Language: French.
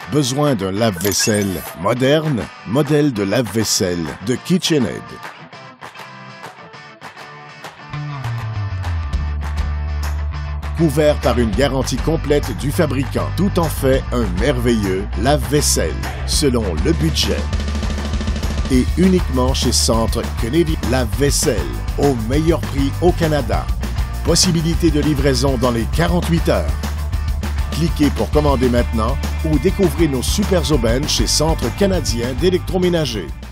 Besoin d'un lave-vaisselle moderne? Modèle de lave-vaisselle de KitchenAid. Couvert par une garantie complète du fabricant, tout en fait un merveilleux lave-vaisselle, selon le budget. Et uniquement chez Centre Canadian Lave-Vaisselle, au meilleur prix au Canada. Possibilité de livraison dans les 48 heures. Cliquez pour commander maintenant ou découvrez nos super aubaines chez Centre Canadien d'électroménager.